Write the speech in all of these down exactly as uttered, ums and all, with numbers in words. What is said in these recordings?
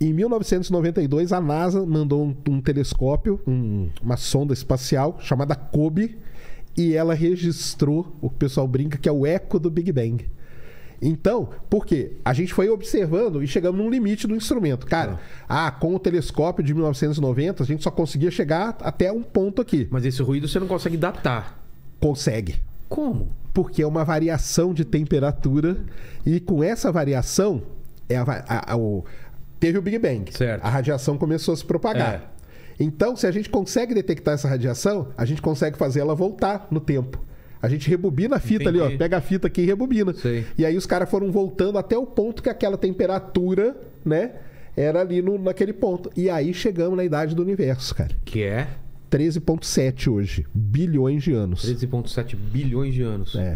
Em mil novecentos e noventa e dois, a NASA mandou um, um telescópio, um, uma sonda espacial chamada COBE, e ela registrou, o que o pessoal brinca, que é o eco do Big Bang. Então, por quê? A gente foi observando e chegamos num limite do instrumento. Cara, ah, com o telescópio de mil novecentos e noventa, a gente só conseguia chegar até um ponto aqui. Mas esse ruído você não consegue datar. Consegue. Como? Porque é uma variação de temperatura e com essa variação, é a, a, a, o, teve o Big Bang. Certo. A radiação começou a se propagar. É. Então, se a gente consegue detectar essa radiação, a gente consegue fazer ela voltar no tempo. A gente rebobina a fita. Entendi. Ali, ó. Pega a fita aqui e rebobina. Sei. E aí os caras foram voltando até o ponto que aquela temperatura, né, era ali no, naquele ponto. E aí chegamos na idade do universo, cara. Que é? treze vírgula sete hoje. Bilhões de anos. treze vírgula sete bilhões de anos. É.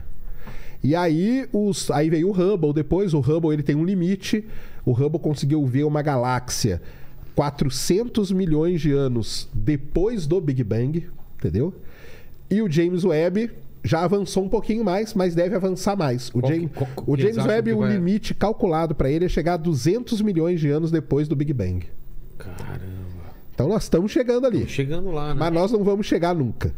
E aí, os, aí veio o Hubble depois. O Hubble ele tem um limite. O Hubble conseguiu ver uma galáxia quatrocentos milhões de anos depois do Big Bang. Entendeu? E o James Webb já avançou um pouquinho mais, mas deve avançar mais. O, qual James, que, qual, o James Webb, o vai... limite calculado para ele é chegar a duzentos milhões de anos depois do Big Bang. Caramba. Então nós estamos chegando ali. Estamos chegando lá, né? Mas nós não vamos chegar nunca.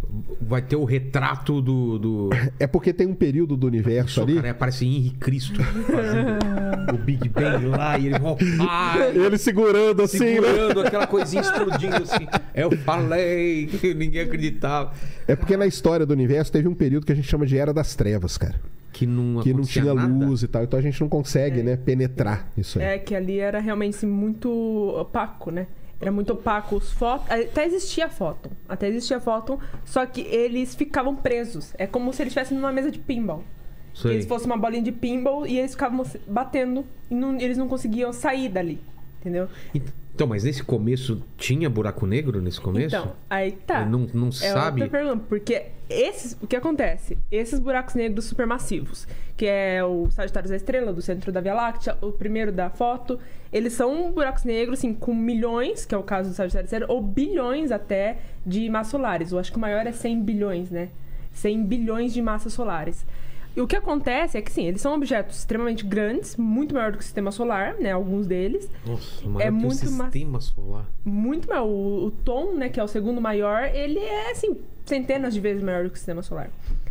Vai ter o retrato do... do... É porque tem um período do universo Isso, ali... Cara, parece Henri Cristo fazendo o Big Bang lá e ele... Oh, ai, ele segurando assim, segurando né? aquela coisinha explodindo assim. Eu falei que ninguém acreditava. É porque na história do universo teve um período que a gente chama de Era das Trevas, cara. Que não, que não tinha nada. luz e tal. Então a gente não consegue, é. né, penetrar isso aí. É, que ali era realmente assim, muito opaco, né? Era muito opaco os fótons. Até existia fóton. Até existia fóton, só que eles ficavam presos. É como se eles estivessem numa mesa de pinball. Se eles fossem uma bolinha de pinball e eles ficavam batendo e não, eles não conseguiam sair dali. Entendeu? Então, mas nesse começo tinha buraco negro nesse começo? Então, aí tá. Não, não é sabe? Outra pergunta, porque esses, o que acontece? Esses buracos negros supermassivos, que é o Sagitário da Estrela, do centro da Via Láctea, o primeiro da foto, eles são buracos negros, assim, com milhões, que é o caso do Sagitário da Estrela, ou bilhões até de massas solares. Eu acho que o maior é cem bilhões, né? cem bilhões de massas solares. E o que acontece é que, sim, eles são objetos extremamente grandes, muito maior do que o sistema solar, né? Alguns deles. Nossa, maior é que muito o sistema solar. Muito maior. O, o Tom, né, que é o segundo maior, ele é, assim, centenas de vezes maior do que o sistema solar.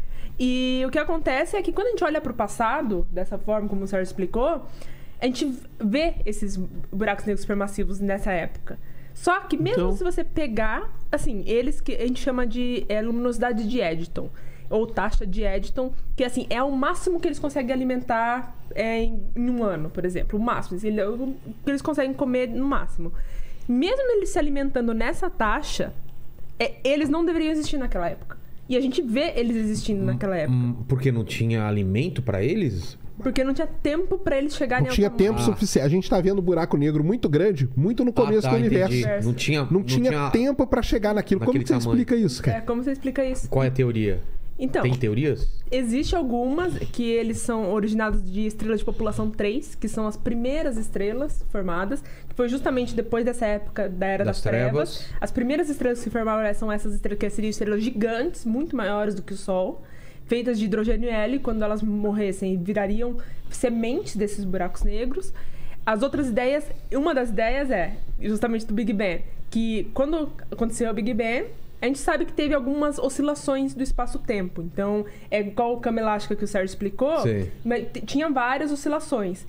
E o que acontece é que quando a gente olha para o passado, dessa forma como o Sérgio explicou, a gente vê esses buracos negros supermassivos nessa época. Só que mesmo então... se você pegar, assim, eles que a gente chama de é, luminosidade de Eddington, ou taxa de Eddington, que assim, é o máximo que eles conseguem alimentar é, em, em um ano, por exemplo. O máximo. Ele, o que eles conseguem comer no máximo. Mesmo eles se alimentando nessa taxa, é, eles não deveriam existir naquela época. E a gente vê eles existindo naquela época. Porque não tinha alimento para eles? Porque não tinha tempo para eles chegarem ao tamanho. Não tinha tempo ah. suficiente. A gente tá vendo um buraco negro muito grande, muito no começo ah, tá, do universo. Entendi. Não tinha, não, não tinha, tinha tempo para chegar naquilo. Como que você tamanho. explica isso, cara? É, como você explica isso? Qual é a teoria? Então, tem teorias? Existem algumas que eles são originados de estrelas de população três, que são as primeiras estrelas formadas, que foi justamente depois dessa época da Era das, das trevas. trevas. As primeiras estrelas que se formaram são essas estrelas que seriam estrelas gigantes, muito maiores do que o Sol, feitas de hidrogênio e hélio, quando elas morressem, virariam sementes desses buracos negros. As outras ideias, uma das ideias é justamente do Big Bang, que quando aconteceu o Big Bang, a gente sabe que teve algumas oscilações do espaço-tempo. Então, é igual o cama elástica que o Sérgio explicou, mas tinha várias oscilações.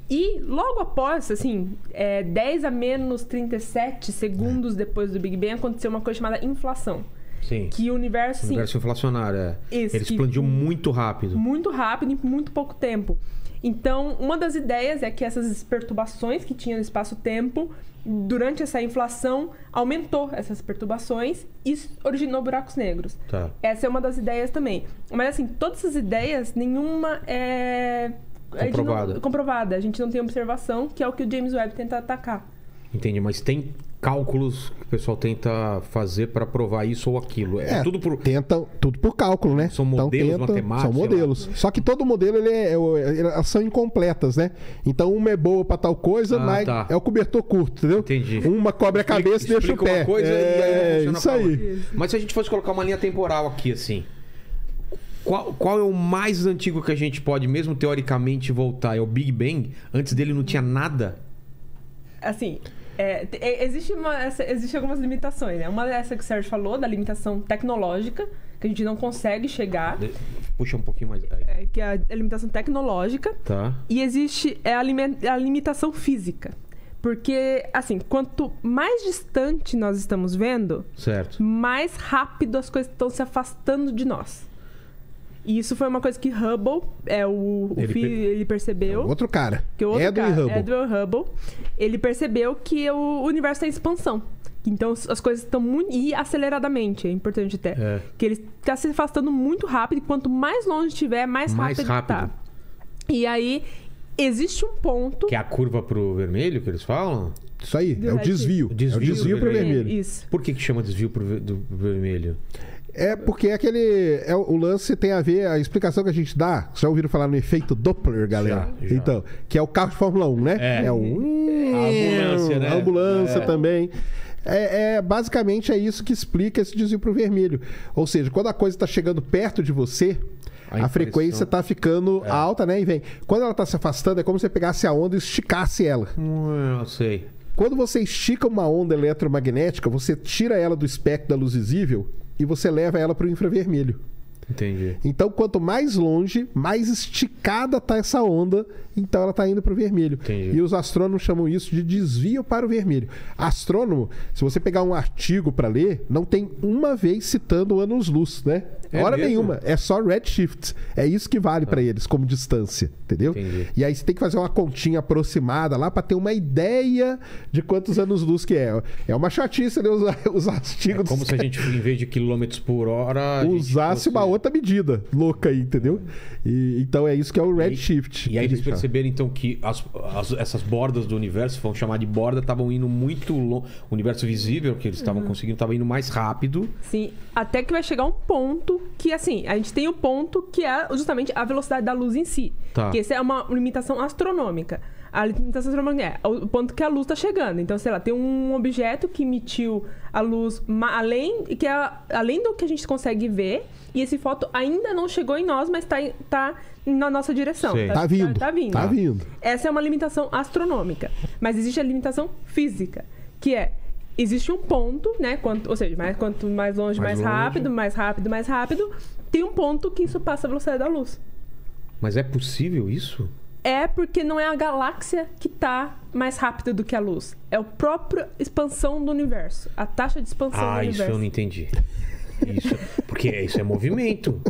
E logo após, assim, é, dez a menos trinta e sete segundos depois do Big Bang, aconteceu uma coisa chamada inflação. Sim. Que o universo... O universo inflacionário, é. Isso, ele explodiu muito rápido. Muito rápido, em muito pouco tempo. Então, uma das ideias é que essas perturbações que tinha no espaço-tempo, durante essa inflação, aumentou essas perturbações e originou buracos negros. Tá. Essa é uma das ideias também. Mas, assim, todas essas ideias, nenhuma é... comprovada. A não, comprovada. A gente não tem observação, que é o que o James Webb tenta atacar. Entendi, mas tem cálculos que o pessoal tenta fazer para provar isso ou aquilo. É, é tudo por... Tenta, tudo por cálculo, né? São modelos então, tenta, matemáticos. São modelos. Só que todo modelo, ele é, elas são incompletas, né? Então, uma é boa para tal coisa, ah, mas tá. é o cobertor curto, entendeu? Entendi. Uma cobre a cabeça e deixa o pé. Uma coisa é, e aí isso aí. Mas se a gente fosse colocar uma linha temporal aqui, assim... Qual, qual é o mais antigo que a gente pode, mesmo teoricamente, voltar? É o Big Bang? Antes dele não tinha nada? assim, é, é, existe, uma, essa, existe algumas limitações, né? Uma dessa que o Sérgio falou, da limitação tecnológica, que a gente não consegue chegar. Puxa um pouquinho mais. Aí. É, que é a limitação tecnológica. Tá. E existe é a, limita, a limitação física. Porque, assim, quanto mais distante nós estamos vendo, certo, mais rápido as coisas estão se afastando de nós. E isso foi uma coisa que Hubble, é, o, o ele, filho, per... ele percebeu. É outro cara. Que o outro Edwin cara, Hubble. Edwin Hubble. Ele percebeu que o universo tem expansão. Então as coisas estão muito... E aceleradamente, é importante até. É. Que ele está se afastando muito rápido. E quanto mais longe estiver, mais, mais rápido, rápido tá. E aí, existe um ponto... Que é a curva pro vermelho, que eles falam? Isso aí, Do é o red desvio. Desvio é o desvio do pro vermelho. vermelho. Isso. Por que que chama desvio pro ver- do vermelho? É porque aquele. É, o lance tem a ver, a explicação que a gente dá. Já ouviram falar no efeito Doppler, galera? Já, já. Então, que é o carro de Fórmula um, né? É. o. A ambulância, né? A ambulância É. também. É, é, basicamente é isso que explica esse desvio pro vermelho. Ou seja, quando a coisa está chegando perto de você, A a, frequência está ficando É. alta, né? E vem. Quando ela está se afastando, é como se você pegasse a onda e esticasse ela. Hum, eu sei. Quando você estica uma onda eletromagnética, você tira ela do espectro da luz visível e você leva ela para o infravermelho. Entendi. Então, quanto mais longe, mais esticada tá essa onda, então ela tá indo para o vermelho. Entendi. E os astrônomos chamam isso de desvio para o vermelho. Astrônomo, se você pegar um artigo para ler, não tem uma vez citando anos-luz, né? É Hora mesmo? nenhuma. É só redshift. É isso que vale para eles como distância, entendeu? Entendi. E aí você tem que fazer uma continha aproximada lá para ter uma ideia de quantos anos-luz que é. É uma chatice, né? Os, os artigos Como dos se a gente, em vez de quilômetros por hora... a gente usasse fosse- uma outra medida louca aí, entendeu? E, então é isso que é o redshift. E aí que a eles gente fala. perceberam então que as, as- essas bordas do universo, vão chamar de borda, estavam indo muito longe. O universo visível que eles estavam conseguindo estava indo mais rápido. Sim, até que vai chegar um ponto que, assim, a gente tem o ponto que é justamente a velocidade da luz em si. Tá. Que essa é uma limitação astronômica. A limitação astronômica é o ponto que a luz está chegando. Então, sei lá, tem um objeto que emitiu a luz ma- além, que é, além do que a gente consegue ver, e esse foto ainda não chegou em nós, mas está tá na nossa direção. Sei. Tá vindo. Tá, vindo. Tá vindo. Essa é uma limitação astronômica. Mas existe a limitação física, que é... Existe um ponto, né? Quanto, ou seja, mais, quanto mais longe, Mais mais, longe. rápido, mais rápido, mais rápido. Tem um ponto que isso passa a velocidade da luz. Mas é possível isso? É porque não é a galáxia que está mais rápida do que a luz. É a própria expansão do universo. A taxa de expansão Ah, do isso universo. eu não entendi. Isso, porque isso é movimento.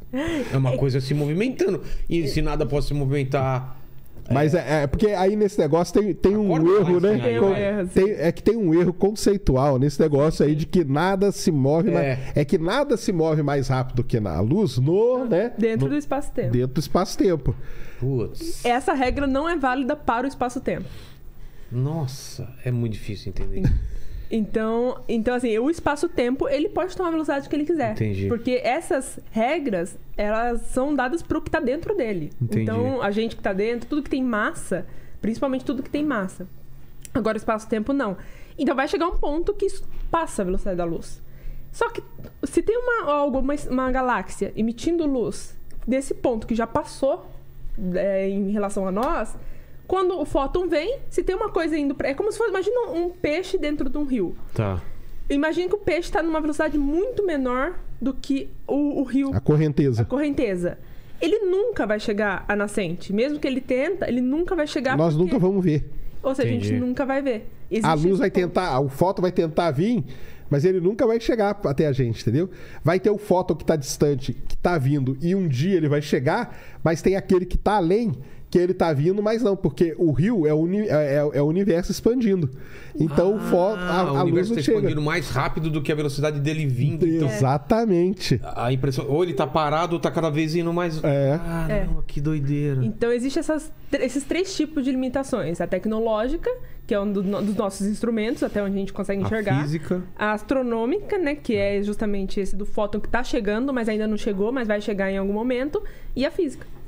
É uma coisa se movimentando. E se nada pode se movimentar... Mas é, é porque aí nesse negócio tem, tem um Acorda erro, mais, né? sim, aí Tem um Com- erro, sim. tem- é que tem um erro conceitual nesse negócio aí de que nada se move É. mais. É que nada se move mais rápido que na luz no, né? Dentro no- do espaço-tempo. Dentro do espaço-tempo. Putz. Essa regra não é válida para o espaço-tempo. Nossa, é muito difícil entender. Então, então, assim, o espaço-tempo, ele pode tomar a velocidade que ele quiser. Entendi. Porque essas regras, elas são dadas para o que está dentro dele. Entendi. Então, a gente que está dentro, tudo que tem massa, principalmente tudo que tem massa. Agora, o espaço-tempo, não. Então, vai chegar um ponto que isso passa a velocidade da luz. Só que, se tem uma, algo, uma, uma galáxia emitindo luz desse ponto que já passou é, em relação a nós... Quando o fóton vem, se tem uma coisa indo para... É como se fosse... Imagina um peixe dentro de um rio. Tá. Imagina que o peixe está numa velocidade muito menor do que o, o rio, A correnteza. a correnteza. Ele nunca vai chegar à nascente. Mesmo que ele tenta, ele nunca vai chegar... Nós porque- nunca vamos ver. Ou seja, a Entendi. gente nunca vai ver. Existe A luz esse vai ponto. tentar, o fóton vai tentar vir, mas ele nunca vai chegar até a gente, entendeu? Vai ter o fóton que está distante, que está vindo, e um dia ele vai chegar, mas tem aquele que está além, que ele tá vindo, mas não, porque o rio é o, uni- é, é- é o universo expandindo. Então o fó- Ah, a, o a luz universo não está chega. expandindo mais rápido do que a velocidade dele vindo. Então, Exatamente. a impressão... Ou ele tá parado, ou tá cada vez indo mais... É. Caramba, que doideira. Então, existem essas, esses três tipos de limitações. A tecnológica, que é um do- dos nossos instrumentos, até onde a gente consegue enxergar. A física... A astronômica, né? Que é justamente esse do fóton que está chegando, mas ainda não chegou, mas vai chegar em algum momento. E a física.